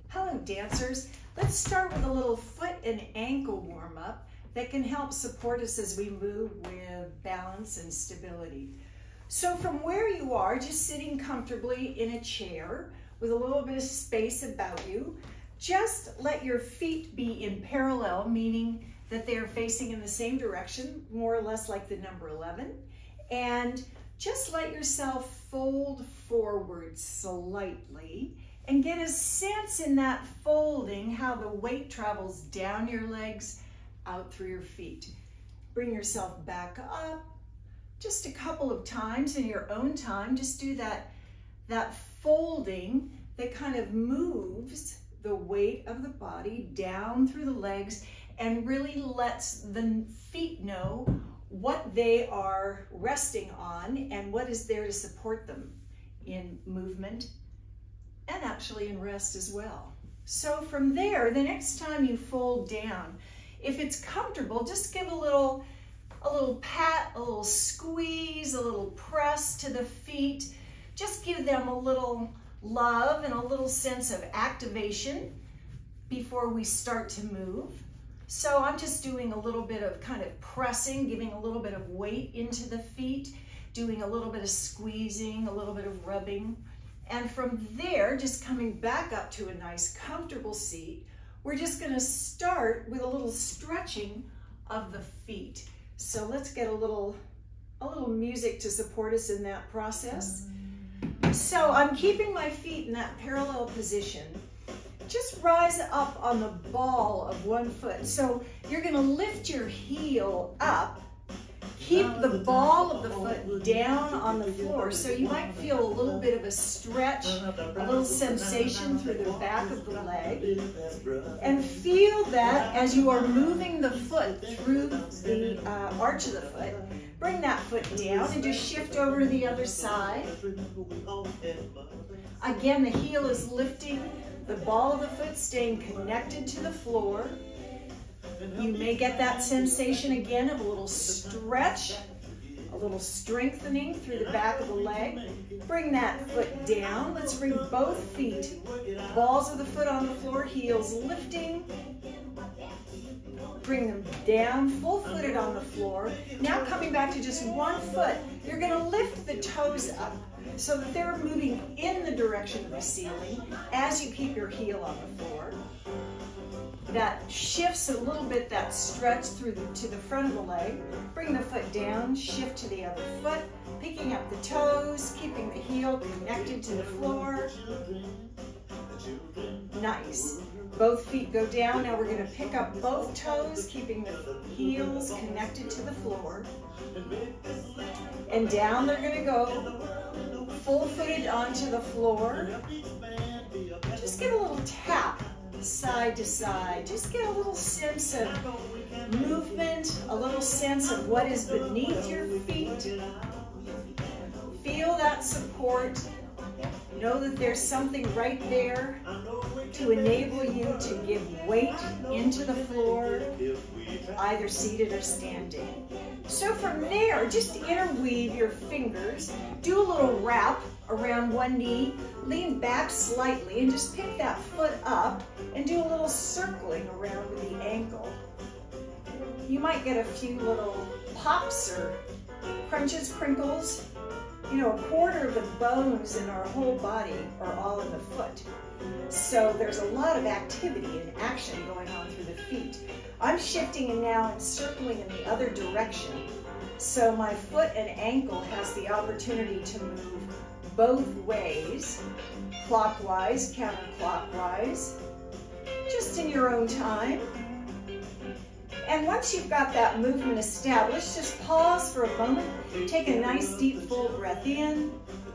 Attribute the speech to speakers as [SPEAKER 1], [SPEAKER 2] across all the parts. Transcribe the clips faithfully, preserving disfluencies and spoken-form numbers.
[SPEAKER 1] Hello dancers, let's start with a little foot and ankle warm-up that can help support us as we move with balance and stability. So from where you are, just sitting comfortably in a chair with a little bit of space about you, just let your feet be in parallel, meaning that they are facing in the same direction, more or less like the number eleven, and just let yourself fold forward slightly and get a sense in that folding how the weight travels down your legs, out through your feet. Bring yourself back up just a couple of times in your own time. Just do that, that folding that kind of moves the weight of the body down through the legs and really lets the feet know what they are resting on and what is there to support them in movement and actually in rest as well. So from there, the next time you fold down, if it's comfortable, just give a little, a little pat, a little squeeze, a little press to the feet. Just give them a little love and a little sense of activation before we start to move. So I'm just doing a little bit of kind of pressing, giving a little bit of weight into the feet, doing a little bit of squeezing, a little bit of rubbing. And from there, just coming back up to a nice comfortable seat, we're just gonna start with a little stretching of the feet. So let's get a little, a little music to support us in that process. So I'm keeping my feet in that parallel position. Just rise up on the ball of one foot. So you're gonna lift your heel up, keep the ball of the foot down on the floor. So you might feel a little bit of a stretch, a little sensation through the back of the leg. And feel that as you are moving the foot through the uh, arch of the foot. Bring that foot down and just shift over to the other side. Again, the heel is lifting, the ball of the foot staying connected to the floor. You may get that sensation again of a little stretch, a little strengthening through the back of the leg. Bring that foot down. Let's bring both feet, balls of the foot on the floor, heels lifting. Bring them down, full-footed on the floor. Now coming back to just one foot, you're gonna lift the toes up so that they're moving in the direction of the ceiling as you keep your heel on the floor. That shifts a little bit, that stretch through the, to the front of the leg. Bring the foot down, shift to the other foot, picking up the toes, keeping the heel connected to the floor. Nice. Both feet go down. Now we're going to pick up both toes, keeping the heels connected to the floor. And down they're going to go, full-footed onto the floor. Just give a little tap side to side. Just get a little sense of movement, a little sense of what is beneath your feet. Feel that support. Know that there's something right there to enable you to give weight into the floor, either seated or standing. So from there, just interweave your fingers, do a little wrap around one knee, lean back slightly, and just pick that foot up and do a little circling around with the ankle. You might get a few little pops or crunches, crinkles. You know, a quarter of the bones in our whole body are all in the foot. So there's a lot of activity and action going on through the feet. I'm shifting and now and circling in the other direction. So my foot and ankle has the opportunity to move both ways, clockwise, counterclockwise, just in your own time. And once you've got that movement established, just pause for a moment, take a nice deep full breath in,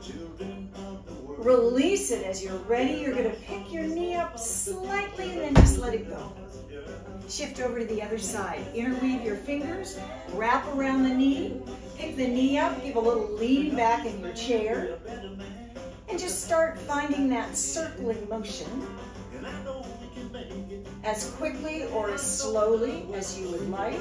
[SPEAKER 1] release it as you're ready. You're going to pick your knee up slightly and then just let it go. Shift over to the other side. Interweave your fingers, wrap around the knee, pick the knee up, give a little lean back in your chair, and just start finding that circling motion as quickly or as slowly as you would like.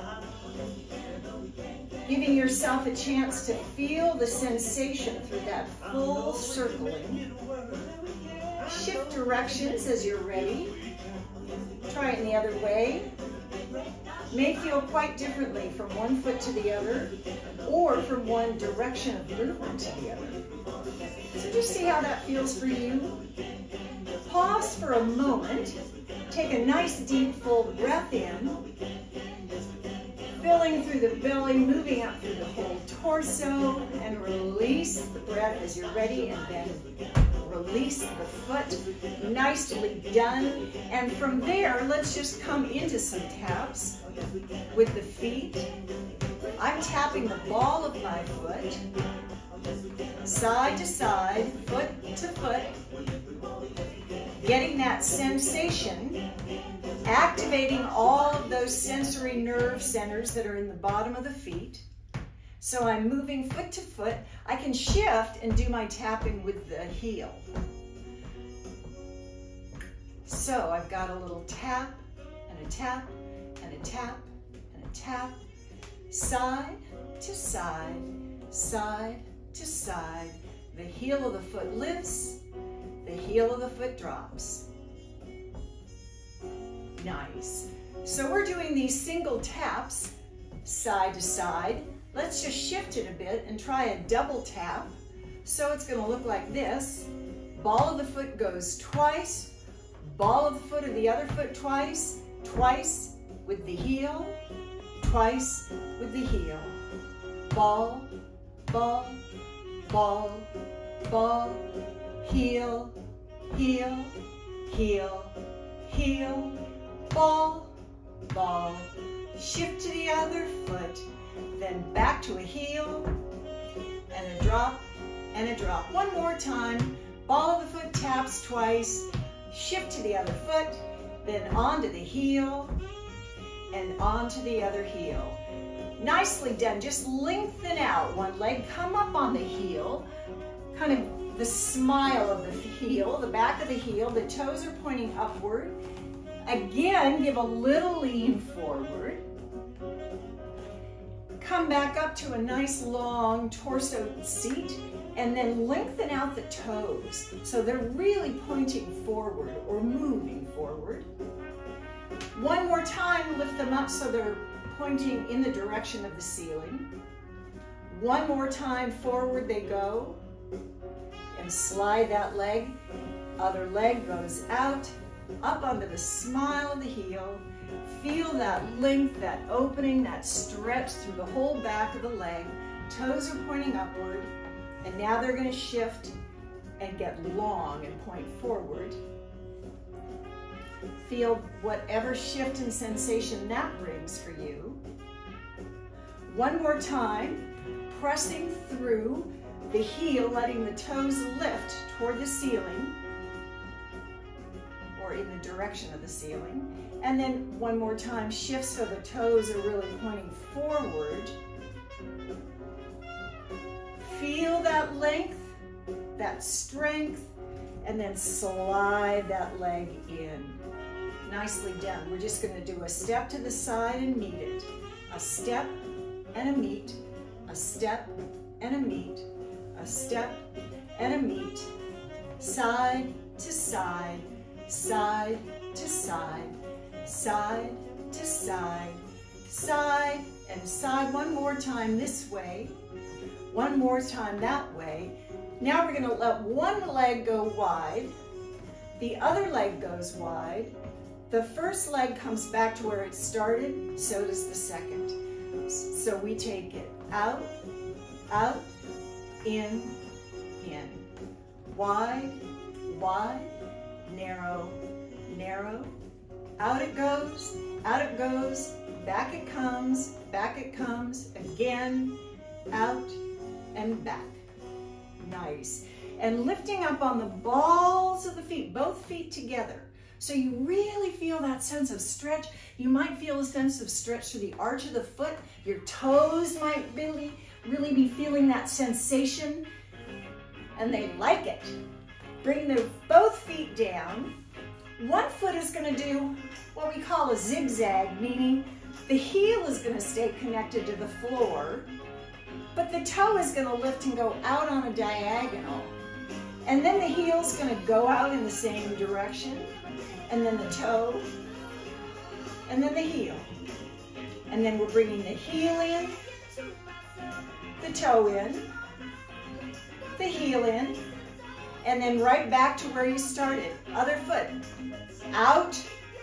[SPEAKER 1] Giving yourself a chance to feel the sensation through that full circling. Shift directions as you're ready. Try it in the other way. May feel quite differently from one foot to the other or from one direction of movement to the other. So just see how that feels for you. Pause for a moment. Take a nice deep full breath in, filling through the belly, moving up through the whole torso, and release the breath as you're ready, and then release the foot. Nicely done. And from there, let's just come into some taps with the feet. I'm tapping the ball of my foot, side to side, foot to foot, getting that sensation, activating all of those sensory nerve centers that are in the bottom of the feet. So I'm moving foot to foot. I can shift and do my tapping with the heel. So I've got a little tap and a tap and a tap and a tap, side to side, side to side. The heel of the foot lifts, the heel of the foot drops. Nice. So we're doing these single taps, side to side. Let's just shift it a bit and try a double tap. So it's going to look like this. Ball of the foot goes twice, ball of the foot of the other foot twice, twice with the heel, twice with the heel. Ball, ball, ball, ball, heel, heel, heel, heel, ball, ball. Shift to the other foot, then back to a heel, and a drop, and a drop. One more time. Ball of the foot taps twice, shift to the other foot, then onto the heel, and onto the other heel. Nicely done. Just lengthen out one leg, come up on the heel, kind of the smile of the heel, the back of the heel, the toes are pointing upward. Again, give a little lean forward. Come back up to a nice long torso seat, and then lengthen out the toes so they're really pointing forward or moving forward. One more time, lift them up so they're pointing in the direction of the ceiling. One more time, forward they go, and slide that leg. Other leg goes out, up onto the smile of the heel. Feel that length, that opening, that stretch through the whole back of the leg. Toes are pointing upward, and now they're going to shift and get long and point forward. Feel whatever shift and sensation that brings for you. One more time, pressing through the heel, letting the toes lift toward the ceiling or in the direction of the ceiling. And then one more time, shift so the toes are really pointing forward. Feel that length, that strength, and then slide that leg in. Nicely done. We're just going to do a step to the side and meet it. A step and a meet, a step and a meet, a step and a meet, side to side, side to side, side to side, side and side. One more time this way, one more time that way. Now we're going to let one leg go wide, the other leg goes wide, the first leg comes back to where it started, so does the second. So we take it out, out, in, in, wide, wide, narrow, narrow, out it goes, out it goes, back it comes, back it comes, again, out and back. Nice. And lifting up on the balls of the feet, both feet together. So you really feel that sense of stretch. You might feel a sense of stretch through the arch of the foot. Your toes might really, really be feeling that sensation, and they like it. Bring the both feet down. One foot is going to do what we call a zigzag, meaning the heel is going to stay connected to the floor, but the toe is going to lift and go out on a diagonal. And then the heel's gonna go out in the same direction, and then the toe, and then the heel. And then we're bringing the heel in, the toe in, the heel in, and then right back to where you started. Other foot, out,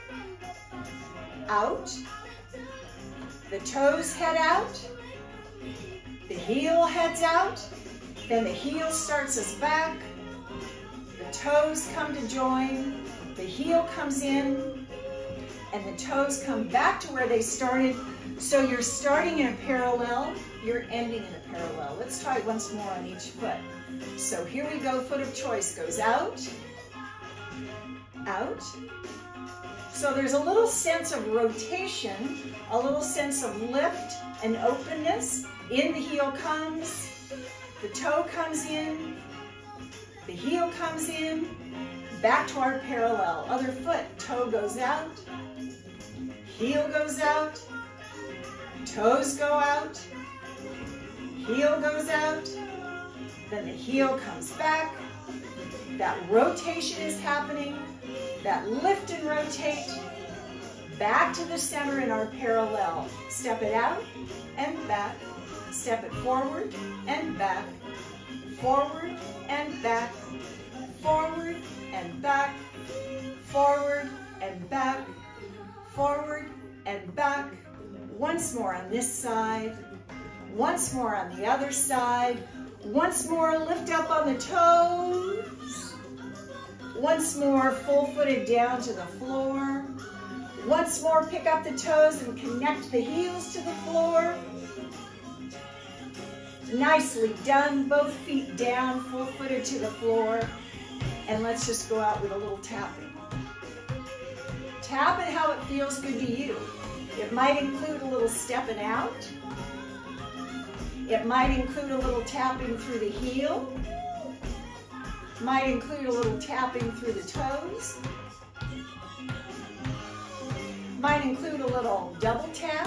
[SPEAKER 1] out, the toes head out, the heel heads out, then the heel starts us back, the toes come to join, the heel comes in, and the toes come back to where they started. So you're starting in a parallel, you're ending in a parallel. Let's try it once more on each foot. So here we go, foot of choice goes out, out. So there's a little sense of rotation, a little sense of lift and openness. In the heel comes, the toe comes in, the heel comes in, back to our parallel. Other foot, toe goes out, heel goes out, toes go out, heel goes out, then the heel comes back. That rotation is happening, that lift and rotate, back to the center in our parallel. Step it out and back, step it forward and back, forward and back, forward and back, forward and back, forward and back. Once more on this side, once more on the other side, once more lift up on the toes, once more full-footed down to the floor, once more pick up the toes and connect the heels to the floor. Nicely done, both feet down, full-footed to the floor, and let's just go out with a little tapping. Tap it how it feels good to you. It might include a little stepping out. It might include a little tapping through the heel. Might include a little tapping through the toes. Might include a little double tap.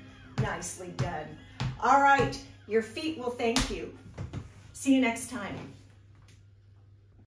[SPEAKER 1] Nicely done. All right, your feet will thank you. See you next time.